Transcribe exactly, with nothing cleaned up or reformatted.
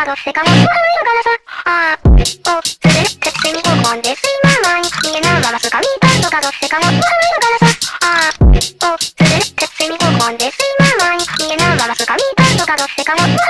どっせかもっと古いのからさ。あー、お、つれってセミ合コンでスイマーマンに見えながらスカミーパンとかどっせかもっと古いのからさ。あー、お、つれってセミ合コンでスイマーマンに見えながらスカミーパンとかどっせかもっと